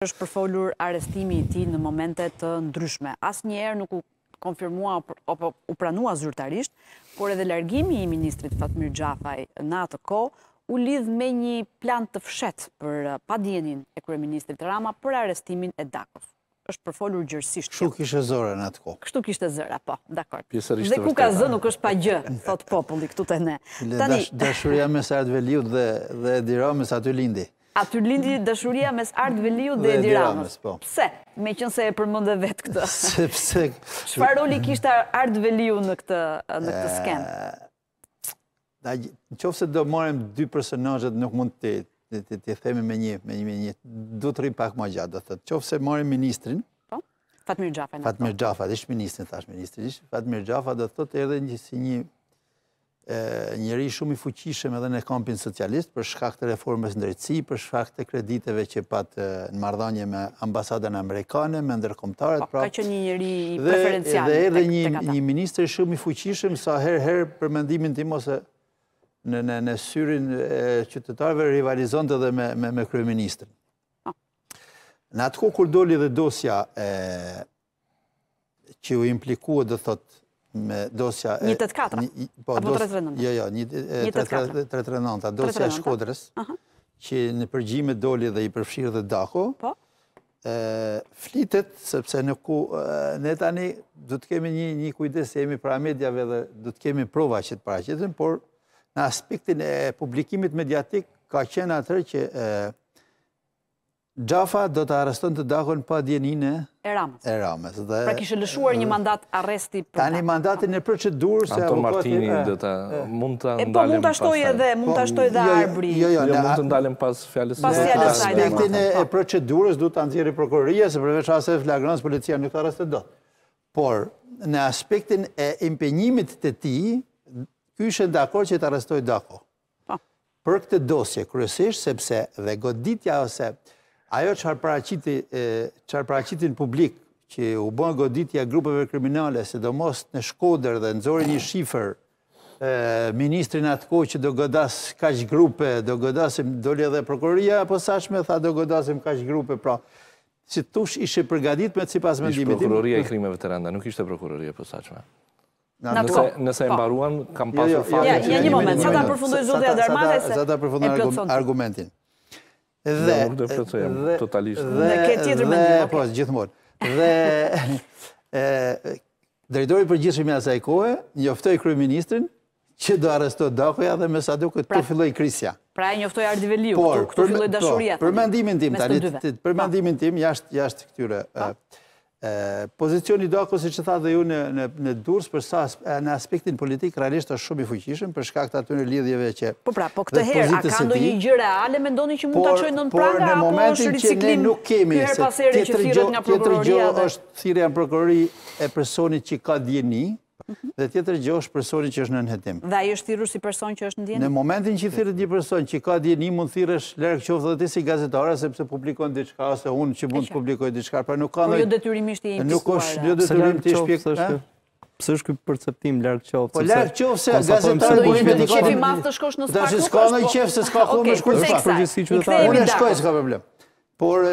Është përfolur arestimi i tij në momente të ndryshme. Asnjëherë nuk u konfirmua apo u pranua zyrtarisht, por edhe largimi i ministrit Fatmir Xhafaj në atë kohë u lidh me një plan të fshehtë për padjenin e kryeministrit Rama për arrestimin e Dakos. Është përfolur gjërësisht. Kështu kishte zëra në atë kohë. Kështu kishte zëra, po, dakor. Dhe ku ka zë nuk është pa gjë, thot populli këtu te ne. Dashuria mes Ardh Veliut dhe Edi Ramës aty lindi. Aty lindi dashuria mes Ardh Veliut dhe Edi Ramës. Pse? Meqense e përmendë vetë këtë. Sepse çfarë roli kishte Ardh Veliu në këtë skem? Nëse do marrim dy personazhet nuk mund të themi me një do të rrim pak më gjatë, do thotë. Nëse marrim ministrin, Fatmir Xhafaj. Fatmir Xhafaj, ish ministrin, thash ministri, Fatmir Xhafaj do thotë erdhe si një njëri shumë i fuqishëm edhe në kampin socialist për shkak të reformës në drejtësi, për shkak të krediteve që pat në marrëdhënie me ambasadën amerikane, me ndërkombëtarët. Ka qenë një njeri preferencial. Dhe erdhe një ministër shumë i fuqishëm sa herë për mendimin tim ose në syrin e qytetarëve rivalizonte edhe me kryeministrin. Në atë kohë kur doli dhe dosja që u implikua, do thotë, me dosja... 184? Apo 339? Jo, 339, dosja e Shkodrës, që në përgjime doli dhe i përfshirë dhe Dako, flitet, sepse ne tani du të kemi një kujdes, jemi para medjave dhe du të kemi prova që të paraqitem, por në aspektin e publikimit mediatik ka qenë atër që Xhafa do të arreston të Dakon pa djeninë e Ramës. Pra kishte lëshuar një mandat arresti për ta. Tani mandatin e procedurës se Anton Martini mund ta ndalim. Po mund ta shtojë edhe Arbri. Jo, mund të ndalem pas fjalës së saj. Në aspektin e procedurës duhet ta nxjerrë prokuroria, se përveç asaj flagrans policia nuk arreston dot. Por në aspektin e impenjimit të tij, ky ishte dakord që të arrestoj Dako. Për këtë dosje kryesisht sepse dhe goditja ose ajo çfarë paraqitin publik që u bën goditja grupeve kriminale, sidomos në Shkodër dhe nxori një shifër ministrin atë kohë që do godas kaq grupe, do godasim, doli edhe prokuroria posaçme tha do godasim kaq grupe, pra si thosh ishte përgatitur me sipas mendimit tim. Prokuroria e krimeve të rënda, nuk ishte prokuroria posaçme. Nëse e mbaruan, kam pasur fakt. Ja një moment, sa ta përfundoj zotja Darmane se sa ta përfundoj argumentin. Dhe nuk do plotësojmë totalisht. Dhe ke tjetër mendim. Po, gjithmonë. Dhe drejtori i përgjithshëm i asaj kohe njoftoi kryeministrin që do arrestohet Dakoja dhe me sa duket tu filloi krisja. Pra e njoftoi Ardh Veliu, këtu filloi dashuria. Për mendimin tim tani, për mendimin tim jashtë këtyre pozicioni Dakos, siç e tha dhe ju në Durrës, për sa në aspektin politik realisht është shumë i fuqishëm për shkak të atyre lidhjeve që po këtë herë a ka ndonjë gjë reale mendoni që mund ta çojë nën pranga apo është riciklim? Nuk kemi se tjetër gjë është thirrja në prokurori e personit që ka djeni dhe tjetër gjë është personi që është nën hetim. Dhe ai është thirrur si person që është në djeni? Në momentin që thirret një person që ka djeni, mund thirrësh larg qoftë edhe ti si gazetare sepse publikon diçka ose unë që mund të publikoj diçka, pra nuk ka ndonjë. Po jo detyrimisht i nuk është jo detyrim të shpjegoj. Pse është ky perceptim larg qoftë? Po larg qoftë se gazetari do të qefi madh të shkosh në spa. Tash s'ka ndonjë qef se s'ka kohë me shkuar në spa. Përgjithësi qytetarë. Unë shkoj s'ka problem. Por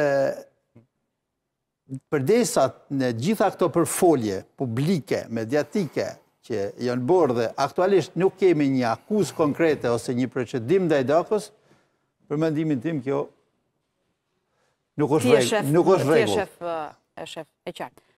përdesa në gjitha këto përfolje publike, mediatike, që janë bërë dhe aktualisht nuk kemi një akuzë konkrete ose një procedim ndaj Dakos, për mendimin tim kjo nuk është rregull. Ti je shef e qartë.